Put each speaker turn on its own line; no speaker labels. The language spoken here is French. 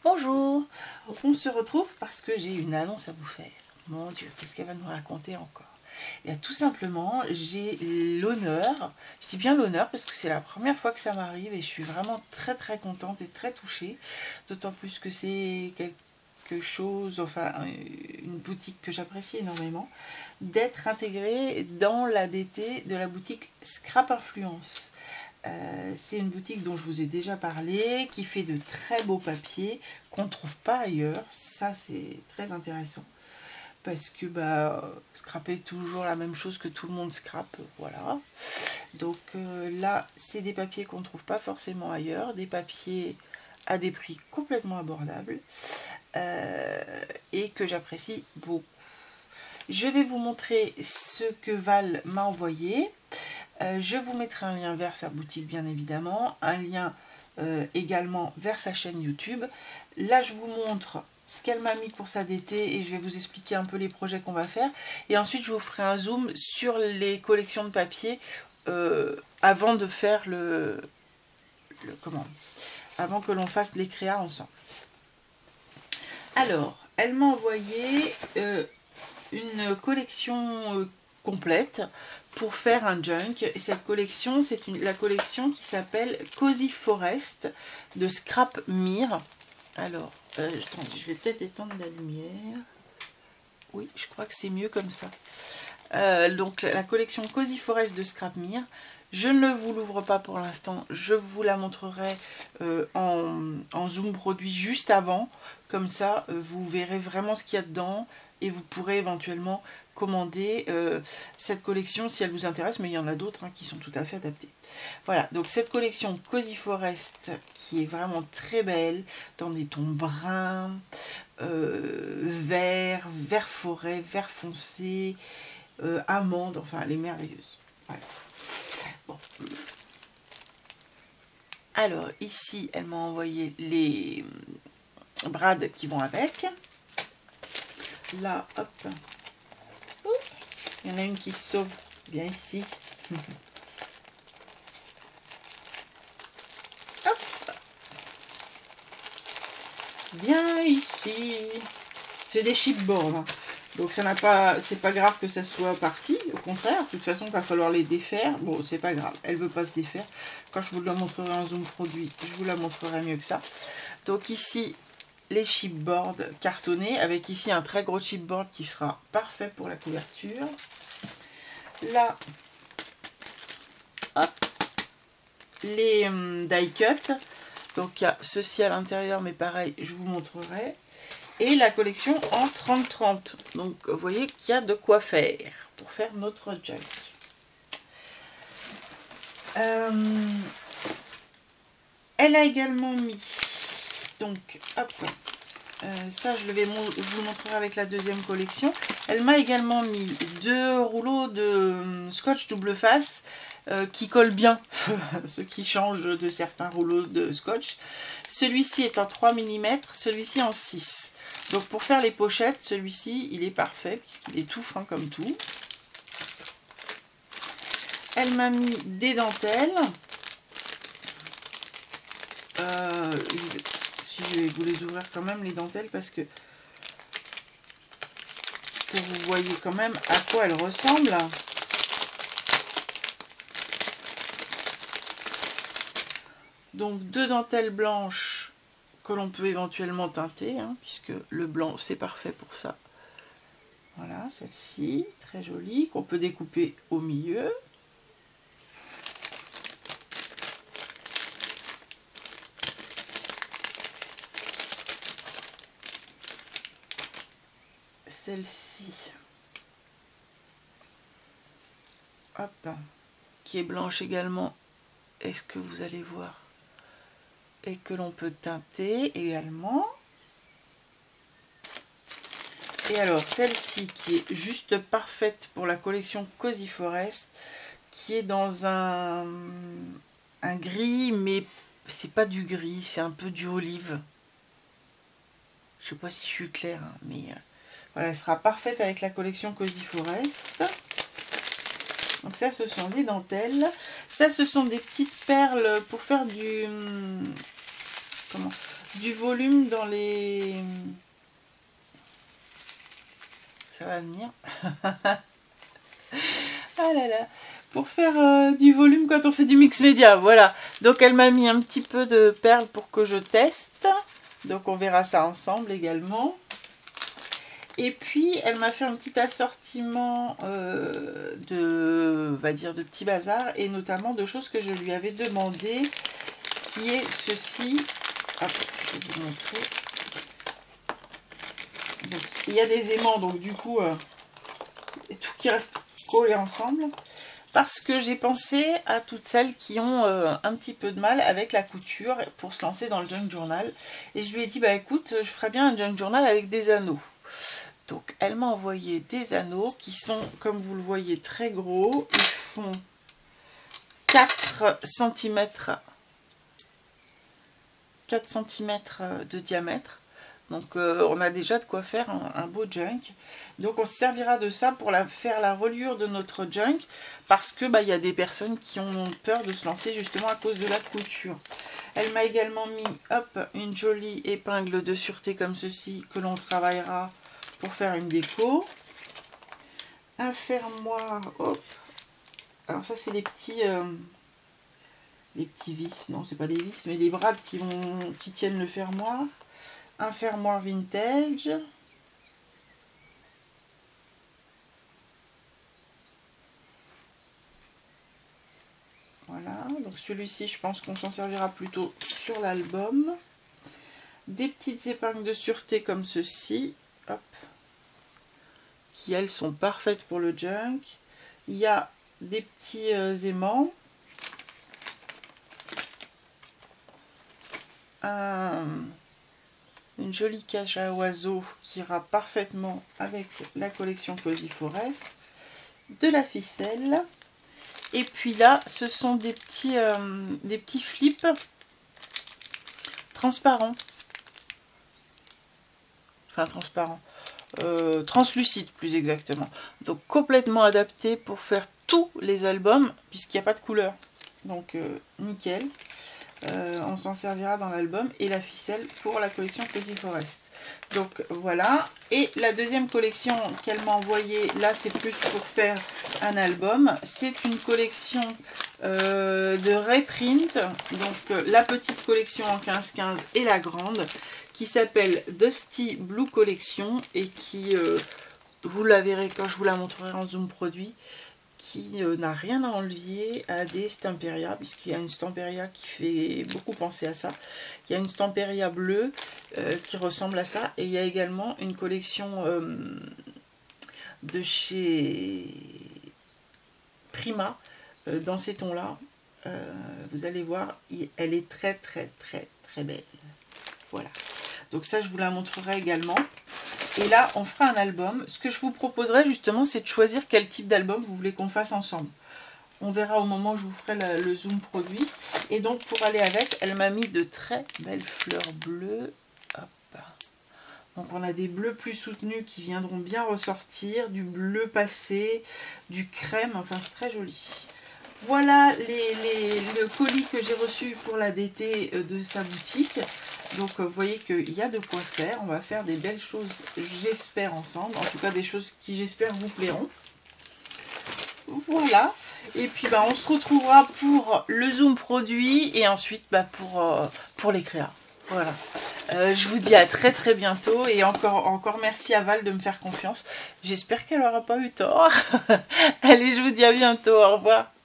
Bonjour, on se retrouve parce que j'ai une annonce à vous faire. Mon Dieu, qu'est-ce qu'elle va nous raconter encore? Et tout simplement, j'ai l'honneur, je dis bien l'honneur parce que c'est la première fois que ça m'arrive et je suis vraiment très contente et très touchée, d'autant plus que c'est quelque chose, enfin une boutique que j'apprécie énormément, d'être intégrée dans l'ADT de la boutique Scrap Influence. C'est une boutique dont je vous ai déjà parlé, qui fait de très beaux papiers qu'on ne trouve pas ailleurs. Ça, c'est très intéressant. Parce que scraper toujours la même chose que tout le monde scrape, voilà. Donc là, c'est des papiers qu'on ne trouve pas forcément ailleurs, des papiers à des prix complètement abordables et que j'apprécie beaucoup. Je vais vous montrer ce que Val m'a envoyé. Je vous mettrai un lien vers sa boutique bien évidemment, un lien également vers sa chaîne YouTube. Là je vous montre ce qu'elle m'a mis pour sa DT et je vais vous expliquer un peu les projets qu'on va faire. Et ensuite je vous ferai un zoom sur les collections de papier avant de faire avant que l'on fasse les créas ensemble. Alors, elle m'a envoyé une collection complète pour faire un junk, et cette collection c'est la collection qui s'appelle Cozy Forest de Scrap Mir. Alors attendez, je vais peut-être éteindre la lumière. Oui, je crois que c'est mieux comme ça. Donc la collection Cozy Forest de Scrap Mir, je ne vous l'ouvre pas pour l'instant, je vous la montrerai en zoom produit juste avant, comme ça vous verrez vraiment ce qu'il y a dedans et vous pourrez éventuellement commander cette collection si elle vous intéresse, mais il y en a d'autres qui sont tout à fait adaptées. Voilà, donc cette collection Cozy Forest qui est vraiment très belle, dans des tons bruns, vert, vert forêt, vert foncé, amande, enfin elle est merveilleuse. Voilà. Bon. Alors ici elle m'a envoyé les brades qui vont avec. Là, hop, il y en a une qui se sauve bien ici. Hop, bien ici. C'est des chipboards, donc ça n'a pas, c'est pas grave que ça soit parti. Au contraire, de toute façon, il va falloir les défaire. Bon, c'est pas grave, elle veut pas se défaire. Quand je vous la montrerai en zoom produit, je vous la montrerai mieux que ça. Donc ici, les chipboards cartonnés, avec ici un très gros chipboard qui sera parfait pour la couverture. Là, hop, les die cut. Donc il y a ceci à l'intérieur, mais pareil, je vous montrerai. Et la collection en 30-30. Donc vous voyez qu'il y a de quoi faire pour faire notre junk. Elle a également mis, donc hop, ça je vous montrerai avec la deuxième collection. Elle m'a également mis 2 rouleaux de scotch double face qui collent bien, ce qui change de certains rouleaux de scotch. Celui-ci est en 3 mm, celui-ci en 6. Donc pour faire les pochettes, celui-ci il est parfait puisqu'il est tout fin comme tout. Elle m'a mis des dentelles. Je vais vous les ouvrir quand même, les dentelles, parce que vous voyez quand même à quoi elles ressemblent. Donc 2 dentelles blanches que l'on peut éventuellement teinter, puisque le blanc c'est parfait pour ça. Voilà, celle-ci, très jolie, qu'on peut découper au milieu. Celle-ci, hop, qui est blanche également, est-ce que vous allez voir, et que l'on peut teinter également. Et alors celle-ci qui est juste parfaite pour la collection Cozy Forest, qui est dans un gris, mais c'est pas du gris, c'est un peu du olive. Je sais pas si je suis claire, mais voilà, elle sera parfaite avec la collection Cozy Forest. Donc ça, ce sont des dentelles. Ça, ce sont des petites perles pour faire du volume dans les... Ça va venir. Ah là là. Pour faire du volume quand on fait du mix média, voilà. Donc elle m'a mis un petit peu de perles pour que je teste. Donc on verra ça ensemble également. Et puis elle m'a fait un petit assortiment de petits bazars et notamment de choses que je lui avais demandé, qui est ceci. Hop, je vais vous montrer. Donc, il y a des aimants, donc du coup, tout qui reste collé ensemble. Parce que j'ai pensé à toutes celles qui ont un petit peu de mal avec la couture pour se lancer dans le junk journal. Et je lui ai dit, bah écoute, je ferais bien un junk journal avec des anneaux. Donc elle m'a envoyé des anneaux qui sont, comme vous le voyez, très gros. Ils font 4 cm de diamètre. Donc on a déjà de quoi faire un beau junk. Donc on se servira de ça pour faire la reliure de notre junk. Parce que il y a des personnes qui ont peur de se lancer justement à cause de la couture. Elle m'a également mis une jolie épingle de sûreté comme ceci que l'on travaillera pour faire une déco. Un fermoir. Hop. Alors ça c'est les petits vis. Non, c'est pas des vis, mais les brades qui tiennent le fermoir. Un fermoir vintage. Voilà, donc celui-ci, je pense qu'on s'en servira plutôt sur l'album. Des petites épingles de sûreté comme ceci, hop, qui elles sont parfaites pour le junk. Il y a des petits aimants. Une jolie cage à oiseaux qui ira parfaitement avec la collection Cozy Forest. De la ficelle. Et puis là, ce sont des petits flips transparents. Enfin, transparents. Translucides, plus exactement. Donc, complètement adaptés pour faire tous les albums, puisqu'il n'y a pas de couleur. Donc, nickel. On s'en servira dans l'album. Et la ficelle pour la collection Cozy Forest. Donc voilà, et la deuxième collection qu'elle m'a envoyée, là c'est plus pour faire un album, c'est une collection de reprint, donc la petite collection en 15-15 et la grande, qui s'appelle Dusty Blue Collection, et qui, vous la verrez quand je vous la montrerai en zoom produit, qui n'a rien à enlever à des Stamperia, puisqu'il y a une Stamperia qui fait beaucoup penser à ça. Il y a une Stamperia bleue qui ressemble à ça, et il y a également une collection de chez Prima dans ces tons-là. Vous allez voir, elle est très très très très belle. Voilà. Donc ça, je vous la montrerai également. Et là, on fera un album. Ce que je vous proposerai justement, c'est de choisir quel type d'album vous voulez qu'on fasse ensemble. On verra au moment où je vous ferai le zoom produit. Et donc, pour aller avec, elle m'a mis de très belles fleurs bleues. Hop. Donc, on a des bleus plus soutenus qui viendront bien ressortir. Du bleu passé, du crème, enfin, très joli. Voilà le colis que j'ai reçu pour la DT de sa boutique. Donc vous voyez qu'il y a de quoi faire. On va faire des belles choses, j'espère, ensemble. En tout cas des choses qui, j'espère, vous plairont. Voilà. Et puis on se retrouvera pour le zoom produit et ensuite pour les créas. Voilà. Je vous dis à très très bientôt et encore merci à Val de me faire confiance. J'espère qu'elle n'aura pas eu tort. Allez, je vous dis à bientôt. Au revoir.